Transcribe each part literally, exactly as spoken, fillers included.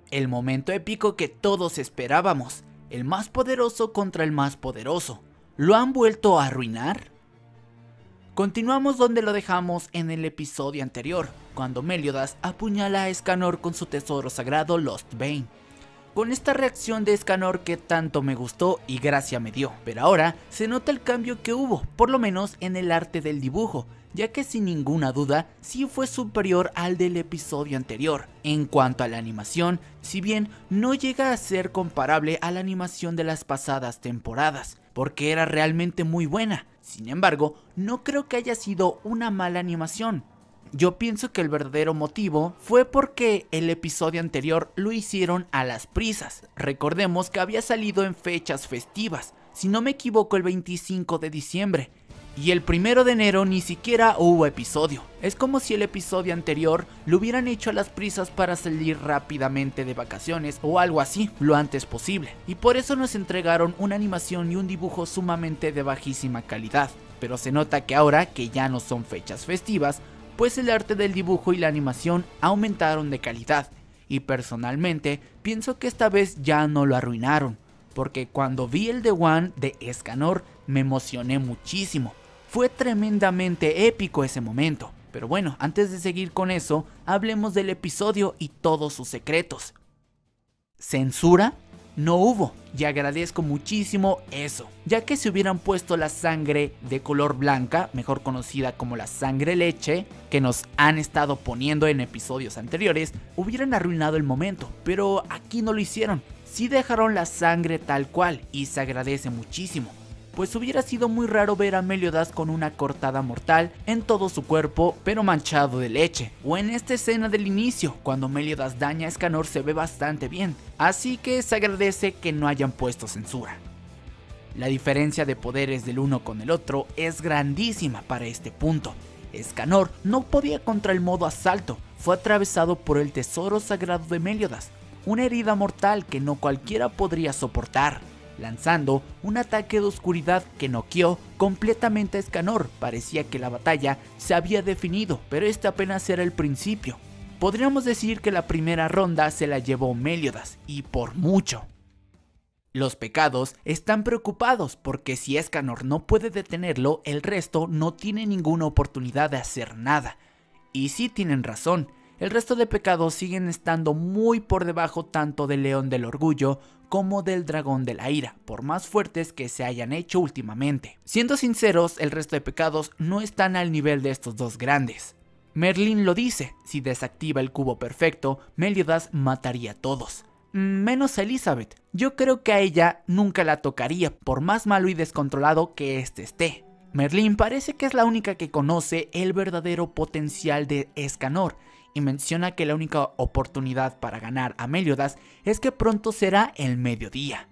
el momento épico que todos esperábamos, el más poderoso contra el más poderoso. ¿Lo han vuelto a arruinar? Continuamos donde lo dejamos en el episodio anterior, cuando Meliodas apuñala a Escanor con su tesoro sagrado Lost Bane. Con esta reacción de Escanor que tanto me gustó y gracia me dio, pero ahora se nota el cambio que hubo, por lo menos en el arte del dibujo, ya que sin ninguna duda sí fue superior al del episodio anterior. En cuanto a la animación, si bien no llega a ser comparable a la animación de las pasadas temporadas, porque era realmente muy buena, sin embargo, no creo que haya sido una mala animación. Yo pienso que el verdadero motivo fue porque el episodio anterior lo hicieron a las prisas. Recordemos que había salido en fechas festivas, si no me equivoco el veinticinco de diciembre, y el primero de enero ni siquiera hubo episodio. Es como si el episodio anterior lo hubieran hecho a las prisas para salir rápidamente de vacaciones o algo así, lo antes posible, y por eso nos entregaron una animación y un dibujo sumamente de bajísima calidad. Pero se nota que ahora que ya no son fechas festivas, pues el arte del dibujo y la animación aumentaron de calidad, y personalmente pienso que esta vez ya no lo arruinaron, porque cuando vi el The One de Escanor me emocioné muchísimo, fue tremendamente épico ese momento. Pero bueno, antes de seguir con eso, hablemos del episodio y todos sus secretos. ¿Censura? No hubo, y agradezco muchísimo eso, ya que si hubieran puesto la sangre de color blanca, mejor conocida como la sangre leche, que nos han estado poniendo en episodios anteriores, hubieran arruinado el momento, pero aquí no lo hicieron, sí dejaron la sangre tal cual, y se agradece muchísimo, pues hubiera sido muy raro ver a Meliodas con una cortada mortal en todo su cuerpo, pero manchado de leche. O en esta escena del inicio, cuando Meliodas daña a Escanor, se ve bastante bien, así que se agradece que no hayan puesto censura. La diferencia de poderes del uno con el otro es grandísima para este punto. Escanor no podía contra el modo asalto, fue atravesado por el tesoro sagrado de Meliodas, una herida mortal que no cualquiera podría soportar, lanzando un ataque de oscuridad que noqueó completamente a Escanor. Parecía que la batalla se había definido, pero este apenas era el principio. Podríamos decir que la primera ronda se la llevó Meliodas, y por mucho. Los pecados están preocupados porque si Escanor no puede detenerlo, el resto no tiene ninguna oportunidad de hacer nada. Y sí tienen razón, el resto de pecados siguen estando muy por debajo tanto del león del orgullo como del dragón de la ira, por más fuertes que se hayan hecho últimamente. Siendo sinceros, el resto de pecados no están al nivel de estos dos grandes. Merlín lo dice, si desactiva el cubo perfecto, Meliodas mataría a todos. Menos a Elizabeth, yo creo que a ella nunca la tocaría, por más malo y descontrolado que este esté. Merlín parece que es la única que conoce el verdadero potencial de Escanor, y menciona que la única oportunidad para ganar a Meliodas es que pronto será el mediodía.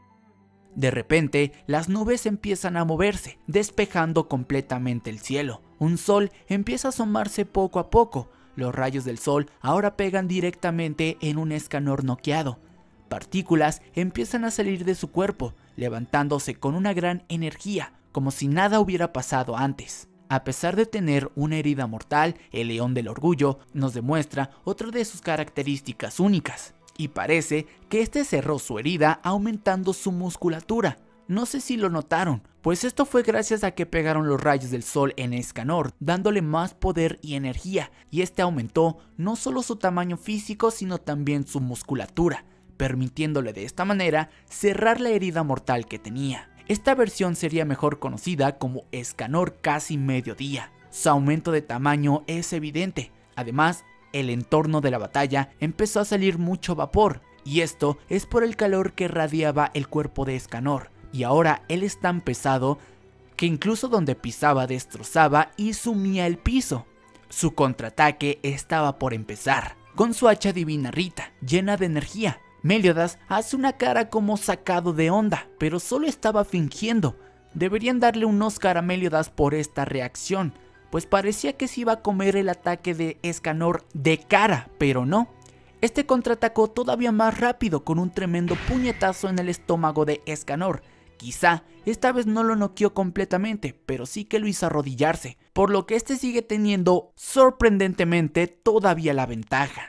De repente, las nubes empiezan a moverse, despejando completamente el cielo. Un sol empieza a asomarse poco a poco. Los rayos del sol ahora pegan directamente en un Escanor noqueado. Partículas empiezan a salir de su cuerpo, levantándose con una gran energía, como si nada hubiera pasado antes. A pesar de tener una herida mortal, el león del orgullo nos demuestra otra de sus características únicas, y parece que este cerró su herida aumentando su musculatura. No sé si lo notaron, pues esto fue gracias a que pegaron los rayos del sol en Escanor, dándole más poder y energía, y este aumentó no solo su tamaño físico sino también su musculatura, permitiéndole de esta manera cerrar la herida mortal que tenía. Esta versión sería mejor conocida como Escanor casi mediodía. Su aumento de tamaño es evidente. Además, el entorno de la batalla empezó a salir mucho vapor, y esto es por el calor que radiaba el cuerpo de Escanor, y ahora él es tan pesado que incluso donde pisaba destrozaba y sumía el piso. Su contraataque estaba por empezar, con su hacha divina Rita, llena de energía. Meliodas hace una cara como sacado de onda, pero solo estaba fingiendo. Deberían darle un Oscar a Meliodas por esta reacción, pues parecía que se iba a comer el ataque de Escanor de cara, pero no. Este contraatacó todavía más rápido con un tremendo puñetazo en el estómago de Escanor. Quizá esta vez no lo noqueó completamente, pero sí que lo hizo arrodillarse, por lo que este sigue teniendo sorprendentemente todavía la ventaja.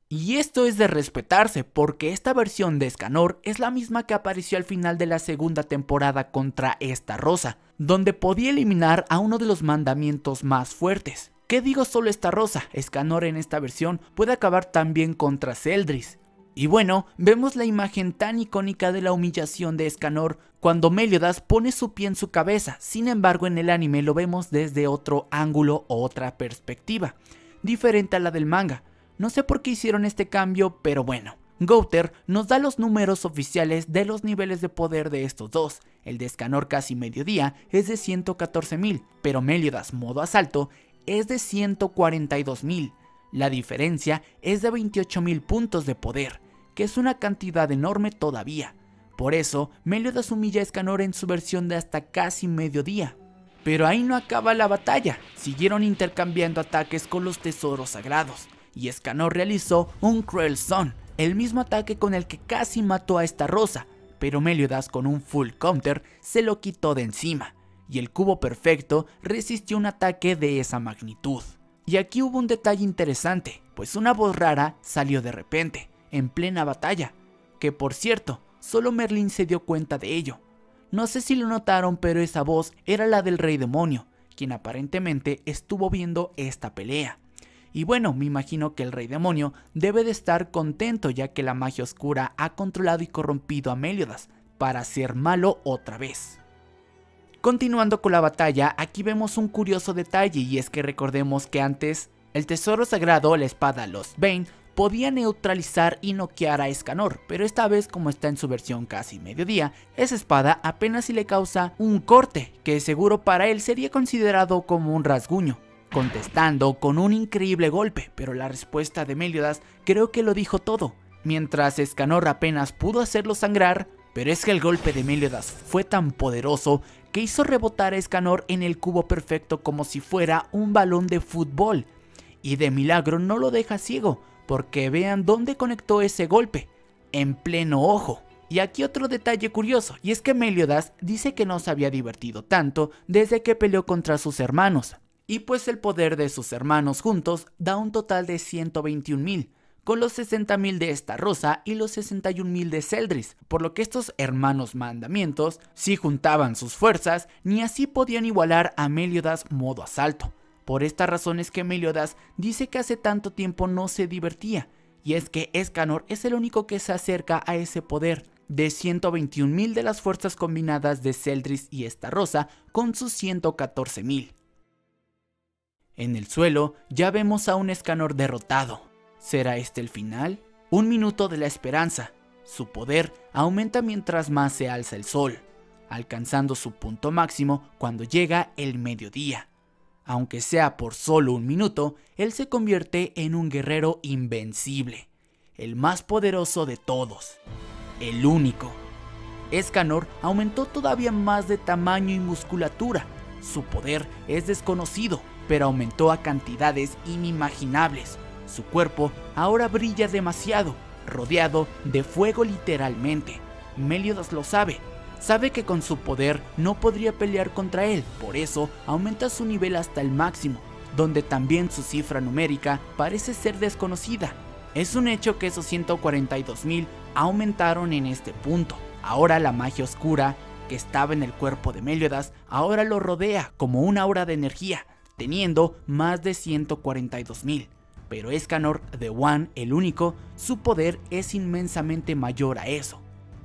Y esto es de respetarse, porque esta versión de Escanor es la misma que apareció al final de la segunda temporada contra Esta-Rosa, donde podía eliminar a uno de los mandamientos más fuertes. ¿Qué digo solo Esta-Rosa? Escanor en esta versión puede acabar también contra Zeldris. Y bueno, vemos la imagen tan icónica de la humillación de Escanor cuando Meliodas pone su pie en su cabeza. Sin embargo, en el anime lo vemos desde otro ángulo o otra perspectiva, diferente a la del manga. No sé por qué hicieron este cambio, pero bueno. Gowther nos da los números oficiales de los niveles de poder de estos dos. El de Escanor casi mediodía es de ciento catorce mil, pero Meliodas modo asalto es de ciento cuarenta y dos mil. La diferencia es de veintiocho mil puntos de poder, que es una cantidad enorme todavía. Por eso, Meliodas humilla a Escanor en su versión de hasta casi mediodía. Pero ahí no acaba la batalla, siguieron intercambiando ataques con los tesoros sagrados, y Escanor realizó un Cruel Sun, el mismo ataque con el que casi mató a Esta-Rosa, pero Meliodas con un full counter se lo quitó de encima, y el cubo perfecto resistió un ataque de esa magnitud. Y aquí hubo un detalle interesante, pues una voz rara salió de repente, en plena batalla, que por cierto, solo Merlin se dio cuenta de ello. No sé si lo notaron, pero esa voz era la del Rey Demonio, quien aparentemente estuvo viendo esta pelea. Y bueno, me imagino que el Rey Demonio debe de estar contento, ya que la magia oscura ha controlado y corrompido a Meliodas para ser malo otra vez. Continuando con la batalla, aquí vemos un curioso detalle, y es que recordemos que antes el tesoro sagrado, la espada Lost Bane, podía neutralizar y noquear a Escanor, pero esta vez, como está en su versión casi mediodía, esa espada apenas si le causa un corte, que seguro para él sería considerado como un rasguño, contestando con un increíble golpe, pero la respuesta de Meliodas creo que lo dijo todo, mientras Escanor apenas pudo hacerlo sangrar, pero es que el golpe de Meliodas fue tan poderoso que hizo rebotar a Escanor en el cubo perfecto como si fuera un balón de fútbol, y de milagro no lo deja ciego, porque vean dónde conectó ese golpe, en pleno ojo. Y aquí otro detalle curioso, y es que Meliodas dice que no se había divertido tanto desde que peleó contra sus hermanos, y pues el poder de sus hermanos juntos da un total de ciento veintiún mil, con los sesenta mil de Esta-Rosa y los sesenta y un mil de Zeldris, por lo que estos hermanos mandamientos, si juntaban sus fuerzas, ni así podían igualar a Meliodas modo asalto. Por esta razón es que Meliodas dice que hace tanto tiempo no se divertía, y es que Escanor es el único que se acerca a ese poder de ciento veintiún mil de las fuerzas combinadas de Zeldris y Esta-Rosa con sus ciento catorce mil. En el suelo ya vemos a un Escanor derrotado. ¿Será este el final? Un minuto de la esperanza. Su poder aumenta mientras más se alza el sol, alcanzando su punto máximo cuando llega el mediodía. Aunque sea por solo un minuto, él se convierte en un guerrero invencible, el más poderoso de todos, el único. Escanor aumentó todavía más de tamaño y musculatura. Su poder es desconocido, pero aumentó a cantidades inimaginables. Su cuerpo ahora brilla demasiado, rodeado de fuego literalmente. Meliodas lo sabe. Sabe que con su poder no podría pelear contra él, por eso aumenta su nivel hasta el máximo, donde también su cifra numérica parece ser desconocida. Es un hecho que esos ciento cuarenta y dos mil aumentaron en este punto. Ahora la magia oscura que estaba en el cuerpo de Meliodas ahora lo rodea como una aura de energía, teniendo más de ciento cuarenta y dos mil. Pero Escanor, The One, el único, su poder es inmensamente mayor a eso.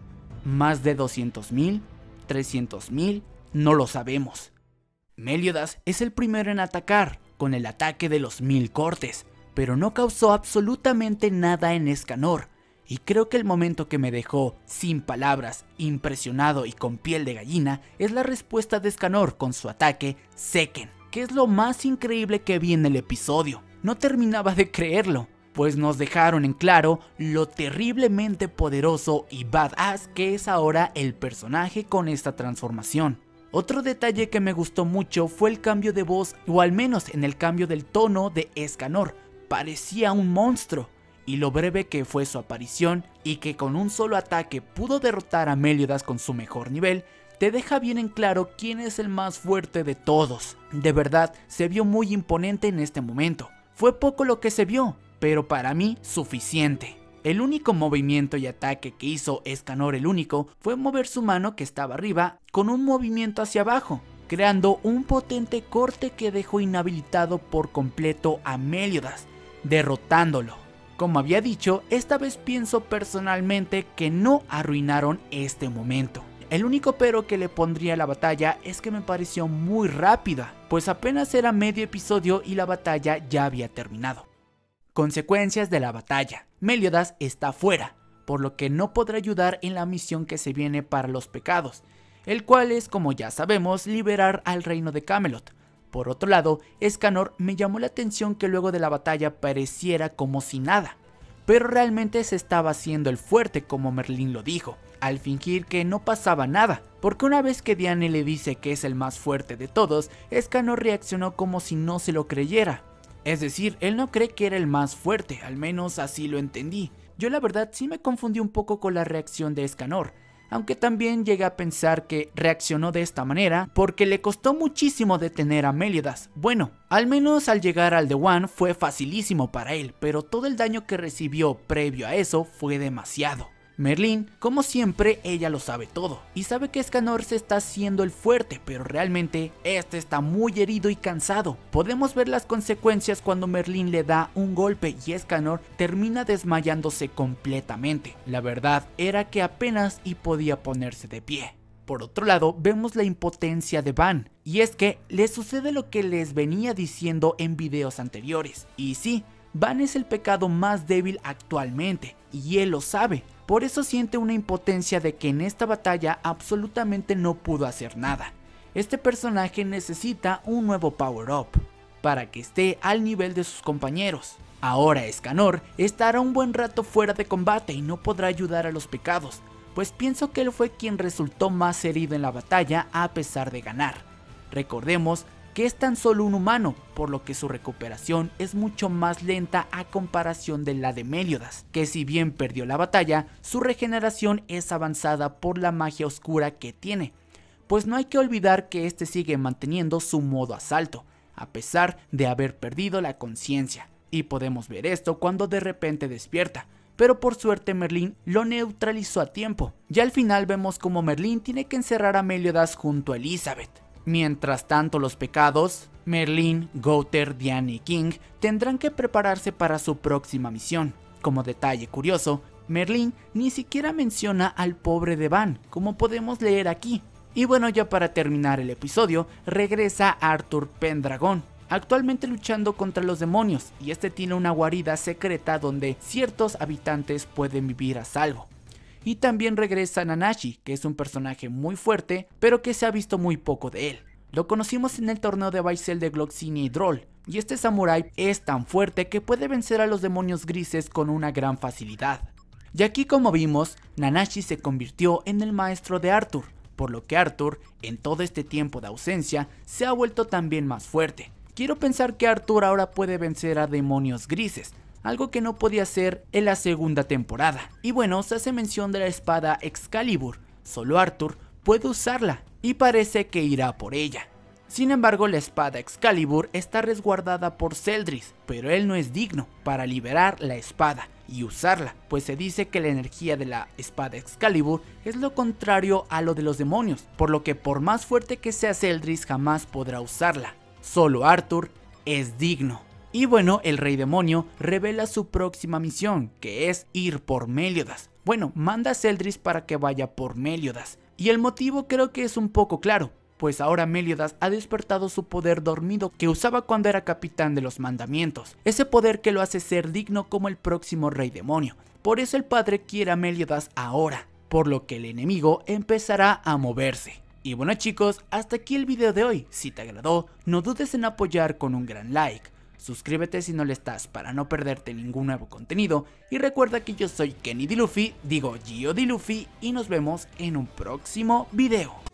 ¿Más de doscientos mil? ¿trescientos mil? No lo sabemos. Meliodas es el primero en atacar, con el ataque de los mil cortes, pero no causó absolutamente nada en Escanor, y creo que el momento que me dejó sin palabras, impresionado y con piel de gallina, es la respuesta de Escanor con su ataque Seken, que es lo más increíble que vi en el episodio. No terminaba de creerlo, pues nos dejaron en claro lo terriblemente poderoso y badass que es ahora el personaje con esta transformación. Otro detalle que me gustó mucho fue el cambio de voz, o al menos en el cambio del tono de Escanor. Parecía un monstruo, y lo breve que fue su aparición, y que con un solo ataque pudo derrotar a Meliodas con su mejor nivel, te deja bien en claro quién es el más fuerte de todos. De verdad, se vio muy imponente en este momento. Fue poco lo que se vio, pero para mí suficiente. El único movimiento y ataque que hizo Escanor el único fue mover su mano que estaba arriba con un movimiento hacia abajo, creando un potente corte que dejó inhabilitado por completo a Meliodas, derrotándolo. Como había dicho, esta vez pienso personalmente que no arruinaron este momento. El único pero que le pondría a la batalla es que me pareció muy rápida, pues apenas era medio episodio y la batalla ya había terminado. Consecuencias de la batalla. Meliodas está fuera, por lo que no podrá ayudar en la misión que se viene para los pecados, el cual es, como ya sabemos, liberar al reino de Camelot. Por otro lado, Escanor me llamó la atención que luego de la batalla pareciera como si nada, pero realmente se estaba haciendo el fuerte como Merlín lo dijo, al fingir que no pasaba nada, porque una vez que Diane le dice que es el más fuerte de todos, Escanor reaccionó como si no se lo creyera. Es decir, él no cree que era el más fuerte, al menos así lo entendí. Yo la verdad sí me confundí un poco con la reacción de Escanor, aunque también llegué a pensar que reaccionó de esta manera porque le costó muchísimo detener a Meliodas. Bueno, al menos al llegar al The One fue facilísimo para él, pero todo el daño que recibió previo a eso fue demasiado. Merlín, como siempre, ella lo sabe todo y sabe que Escanor se está haciendo el fuerte, pero realmente este está muy herido y cansado. Podemos ver las consecuencias cuando Merlín le da un golpe y Escanor termina desmayándose completamente. La verdad era que apenas y podía ponerse de pie. Por otro lado, vemos la impotencia de Van, y es que le sucede lo que les venía diciendo en videos anteriores. Y sí, Van es el pecado más débil actualmente, y él lo sabe. Por eso siente una impotencia de que en esta batalla absolutamente no pudo hacer nada. Este personaje necesita un nuevo power up para que esté al nivel de sus compañeros. Ahora Escanor estará un buen rato fuera de combate y no podrá ayudar a los pecados, pues pienso que él fue quien resultó más herido en la batalla a pesar de ganar. Recordemos que es tan solo un humano, por lo que su recuperación es mucho más lenta a comparación de la de Meliodas, que si bien perdió la batalla, su regeneración es avanzada por la magia oscura que tiene, pues no hay que olvidar que este sigue manteniendo su modo asalto, a pesar de haber perdido la conciencia, y podemos ver esto cuando de repente despierta, pero por suerte Merlín lo neutralizó a tiempo. Ya al final vemos como Merlín tiene que encerrar a Meliodas junto a Elizabeth. Mientras tanto, los pecados, Merlín, Gowther, Diane y King tendrán que prepararse para su próxima misión. Como detalle curioso, Merlín ni siquiera menciona al pobre de Van, como podemos leer aquí. Y bueno, ya para terminar el episodio, regresa Arthur Pendragon, actualmente luchando contra los demonios, y este tiene una guarida secreta donde ciertos habitantes pueden vivir a salvo. Y también regresa Nanashi, que es un personaje muy fuerte, pero que se ha visto muy poco de él. Lo conocimos en el torneo de Baisel de Gloxinia y Droll, y este samurái es tan fuerte que puede vencer a los demonios grises con una gran facilidad. Y aquí, como vimos, Nanashi se convirtió en el maestro de Arthur, por lo que Arthur, en todo este tiempo de ausencia, se ha vuelto también más fuerte. Quiero pensar que Arthur ahora puede vencer a demonios grises, algo que no podía hacer en la segunda temporada. Y bueno, se hace mención de la espada Excalibur, solo Arthur puede usarla y parece que irá por ella. Sin embargo, la espada Excalibur está resguardada por Zeldris, pero él no es digno para liberar la espada y usarla, pues se dice que la energía de la espada Excalibur es lo contrario a lo de los demonios, por lo que por más fuerte que sea Zeldris jamás podrá usarla. Solo Arthur es digno. Y bueno, el rey demonio revela su próxima misión, que es ir por Meliodas. Bueno, manda a Zeldris para que vaya por Meliodas. Y el motivo creo que es un poco claro, pues ahora Meliodas ha despertado su poder dormido que usaba cuando era capitán de los mandamientos. Ese poder que lo hace ser digno como el próximo rey demonio. Por eso el padre quiere a Meliodas ahora, por lo que el enemigo empezará a moverse. Y bueno chicos, hasta aquí el video de hoy. Si te agradó, no dudes en apoyar con un gran like. Suscríbete si no lo estás para no perderte ningún nuevo contenido. Y recuerda que yo soy Kenny D. Luffy, digo Gio D. Luffy, y nos vemos en un próximo video.